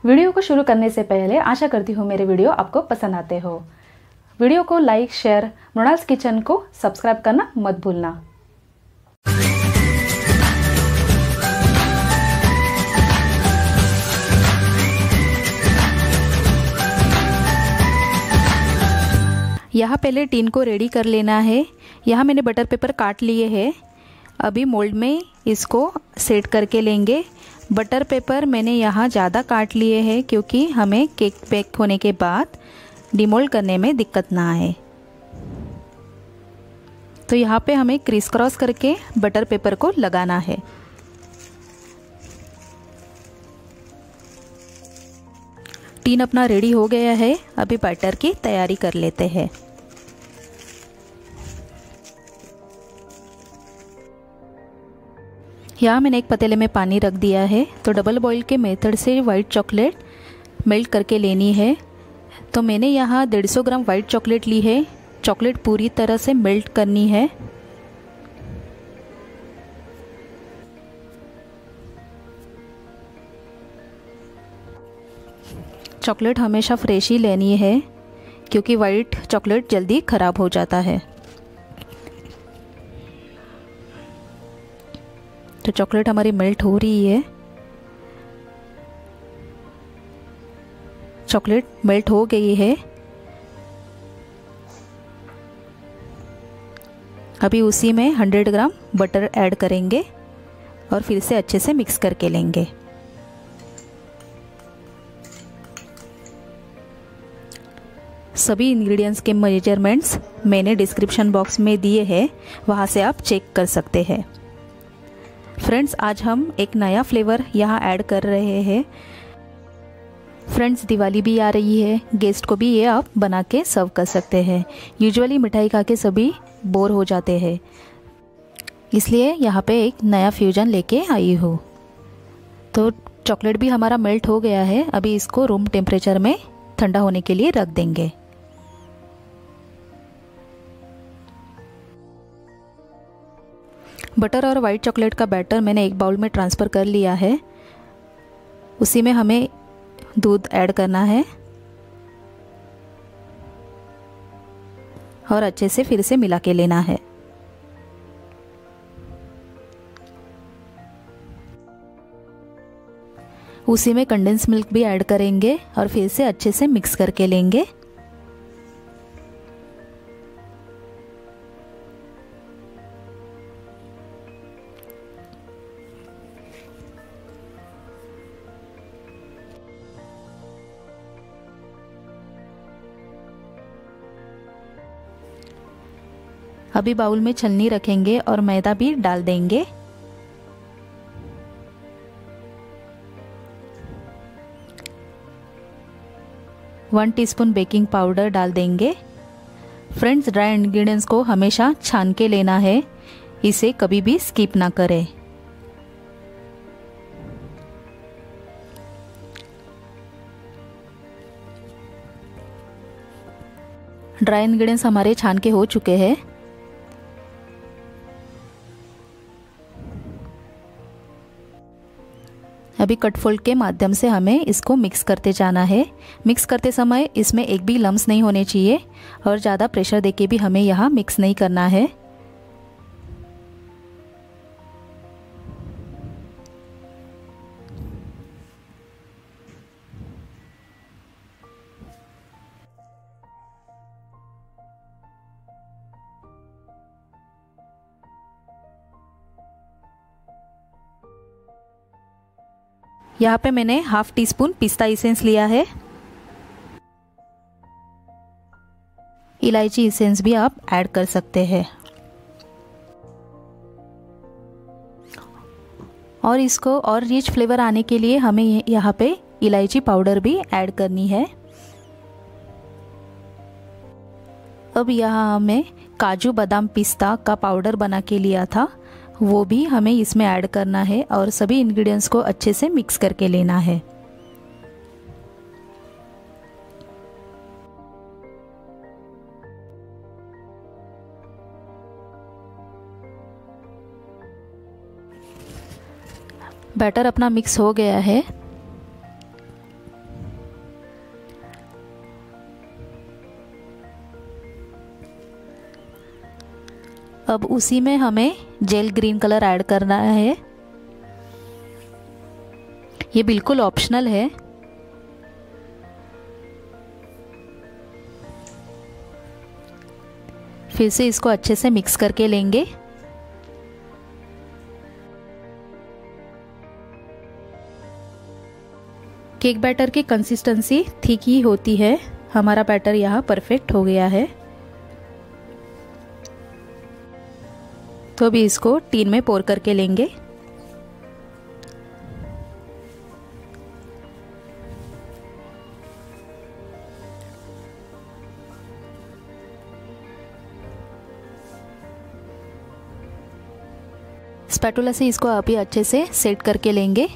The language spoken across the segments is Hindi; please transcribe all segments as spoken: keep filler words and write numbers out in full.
वीडियो को शुरू करने से पहले आशा करती हूँ मेरे वीडियो आपको पसंद आते हो। वीडियो को लाइक, शेयर, मृणाल्स किचन को सब्सक्राइब करना मत भूलना। यहाँ पहले टीन को रेडी कर लेना है। यहाँ मैंने बटर पेपर काट लिए हैं। अभी मोल्ड में इसको सेट करके लेंगे। बटर पेपर मैंने यहाँ ज़्यादा काट लिए हैं क्योंकि हमें केक बेक होने के बाद डिमोल्ड करने में दिक्कत ना आए। तो यहाँ पे हमें क्रिस क्रॉस करके बटर पेपर को लगाना है। टीन अपना रेडी हो गया है। अभी बैटर की तैयारी कर लेते हैं। यहाँ मैंने एक पतीले में पानी रख दिया है। तो डबल बॉईल के मेथड से वाइट चॉकलेट मेल्ट करके लेनी है। तो मैंने यहाँ डेढ़ सौ ग्राम वाइट चॉकलेट ली है। चॉकलेट पूरी तरह से मेल्ट करनी है। चॉकलेट हमेशा फ्रेश ही लेनी है क्योंकि वाइट चॉकलेट जल्दी ख़राब हो जाता है। तो चॉकलेट हमारी मेल्ट हो रही है। चॉकलेट मेल्ट हो गई है। अभी उसी में सौ ग्राम बटर ऐड करेंगे और फिर से अच्छे से मिक्स करके लेंगे। सभी इंग्रेडिएंट्स के मेजरमेंट्स मैंने डिस्क्रिप्शन बॉक्स में दिए हैं, वहाँ से आप चेक कर सकते हैं। फ्रेंड्स, आज हम एक नया फ्लेवर यहाँ ऐड कर रहे हैं। फ्रेंड्स, दिवाली भी आ रही है। गेस्ट को भी ये आप बना के सर्व कर सकते हैं। यूजुअली मिठाई खा के सभी बोर हो जाते हैं, इसलिए यहाँ पे एक नया फ्यूजन लेके आई हूँ। तो चॉकलेट भी हमारा मेल्ट हो गया है। अभी इसको रूम टेम्परेचर में ठंडा होने के लिए रख देंगे। बटर और वाइट चॉकलेट का बैटर मैंने एक बाउल में ट्रांसफ़र कर लिया है। उसी में हमें दूध ऐड करना है और अच्छे से फिर से मिला के लेना है। उसी में कंडेंस मिल्क भी ऐड करेंगे और फिर से अच्छे से मिक्स करके लेंगे। अभी बाउल में छलनी रखेंगे और मैदा भी डाल देंगे। वन टीस्पून बेकिंग पाउडर डाल देंगे। फ्रेंड्स, ड्राई इंग्रेडिएंट्स को हमेशा छान के लेना है, इसे कभी भी स्किप ना करें। ड्राई इंग्रेडिएंट्स हमारे छान के हो चुके हैं। अभी कट फोल्ड के माध्यम से हमें इसको मिक्स करते जाना है। मिक्स करते समय इसमें एक भी लम्स नहीं होने चाहिए और ज़्यादा प्रेशर देके भी हमें यहाँ मिक्स नहीं करना है। यहाँ पे मैंने हाफ टी स्पून पिस्ता इसेंस लिया है। इलायची इसेंस भी आप ऐड कर सकते हैं और इसको और रिच फ्लेवर आने के लिए हमें यहाँ पे इलायची पाउडर भी ऐड करनी है। अब यहाँ हमें काजू बादाम पिस्ता का पाउडर बना के लिया था, वो भी हमें इसमें ऐड करना है और सभी इंग्रेडिएंट्स को अच्छे से मिक्स करके लेना है। बैटर अपना मिक्स हो गया है। अब उसी में हमें जेल ग्रीन कलर ऐड करना है। ये बिल्कुल ऑप्शनल है। फिर से इसको अच्छे से मिक्स करके लेंगे। केक बैटर की कंसिस्टेंसी थिक ही होती है। हमारा बैटर यहाँ परफेक्ट हो गया है। तो अभी इसको टीन में पोर करके लेंगे। स्पैटुला से इसको अभी अच्छे से सेट करके लेंगे।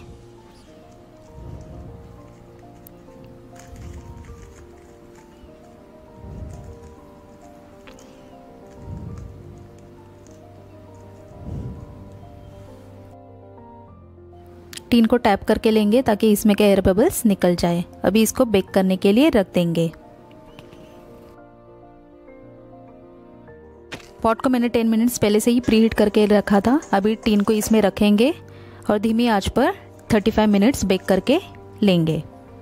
टीन को टैप करके लेंगे ताकि इसमें के एयर बबल्स निकल जाए। अभी इसको बेक करने के लिए रख देंगे। पॉट को मैंने टेन मिनट्स पहले से ही प्रीहीट करके रखा था। अभी टीन को इसमें रखेंगे और धीमी आंच पर पैंतीस मिनट्स बेक करके लेंगे।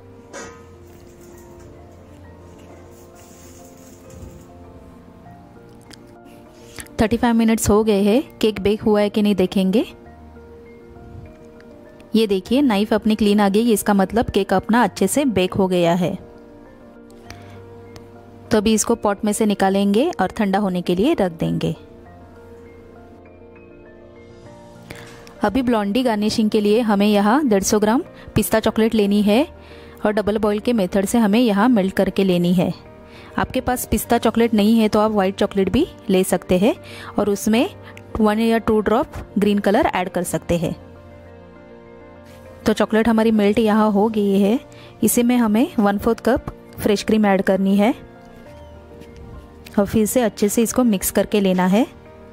पैंतीस मिनट्स हो गए हैं। केक बेक हुआ है कि नहीं देखेंगे। ये देखिए नाइफ अपनी क्लीन आ गई, इसका मतलब केक अपना अच्छे से बेक हो गया है। तो अभी इसको पॉट में से निकालेंगे और ठंडा होने के लिए रख देंगे। अभी ब्लॉन्डी गार्निशिंग के लिए हमें यहाँ डेढ़ सौ ग्राम पिस्ता चॉकलेट लेनी है और डबल बॉयल के मेथड से हमें यहाँ मेल्ट करके लेनी है। आपके पास पिस्ता चॉकलेट नहीं है तो आप वाइट चॉकलेट भी ले सकते हैं और उसमें वन या two drop green colour add कर सकते हैं। तो चॉकलेट हमारी मेल्ट यहाँ हो गई है। इसी में हमें one fourth cup fresh cream add करनी है और फिर से अच्छे से इसको मिक्स करके लेना है।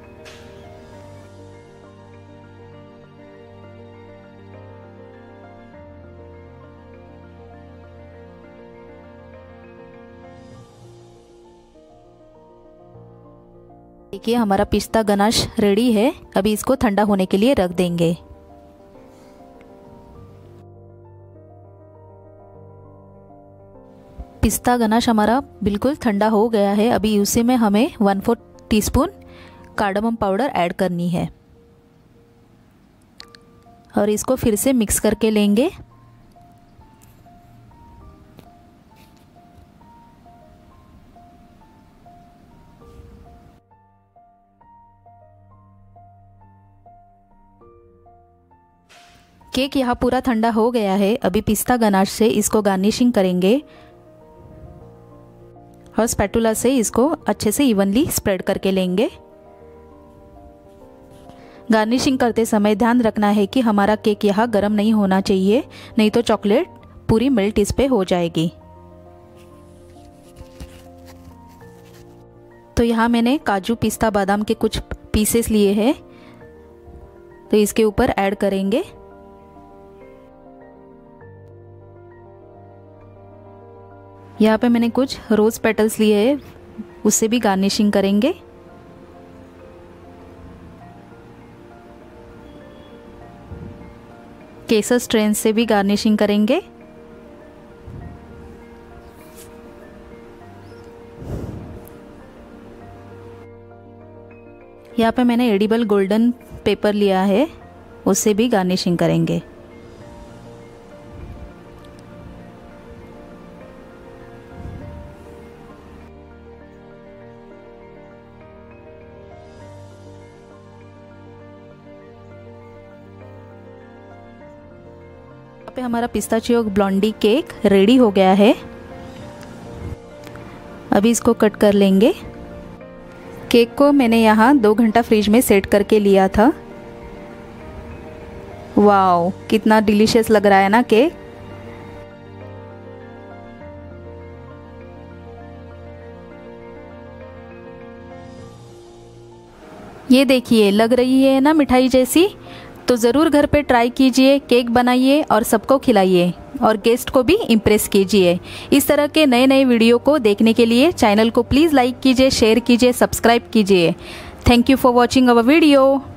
देखिए हमारा पिस्ता गनाश रेडी है। अभी इसको ठंडा होने के लिए रख देंगे। पिस्ता गनाश हमारा बिल्कुल ठंडा हो गया है। अभी उसी में हमें one fourth teaspoon cardamom powder add करनी है और इसको फिर से मिक्स करके लेंगे। केक यहाँ पूरा ठंडा हो गया है। अभी पिस्ता गनाश से इसको गार्निशिंग करेंगे और स्पैटुला से इसको अच्छे से इवनली स्प्रेड करके लेंगे। गार्निशिंग करते समय ध्यान रखना है कि हमारा केक यहाँ गर्म नहीं होना चाहिए, नहीं तो चॉकलेट पूरी मेल्ट इस पे हो जाएगी। तो यहाँ मैंने काजू पिस्ता बादाम के कुछ पीसेस लिए हैं, तो इसके ऊपर ऐड करेंगे। यहाँ पे मैंने कुछ रोज पेटल्स लिए हैं, उससे भी गार्निशिंग करेंगे। केसर स्ट्रेन से भी गार्निशिंग करेंगे। यहाँ पे मैंने एडिबल गोल्डन पेपर लिया है, उससे भी गार्निशिंग करेंगे। पे हमारा पिस्ताचियो ब्लॉन्डी केक रेडी हो गया है। अभी इसको कट कर लेंगे। केक को मैंने यहाँ दो घंटा फ्रिज में सेट करके लिया था। वाओ, कितना डिलीशियस लग रहा है ना केक। ये देखिए, लग रही है ना मिठाई जैसी। तो ज़रूर घर पे ट्राई कीजिए, केक बनाइए और सबको खिलाइए और गेस्ट को भी इम्प्रेस कीजिए। इस तरह के नए नए वीडियो को देखने के लिए चैनल को प्लीज़ लाइक कीजिए, शेयर कीजिए, सब्सक्राइब कीजिए। Thank you for watching our video.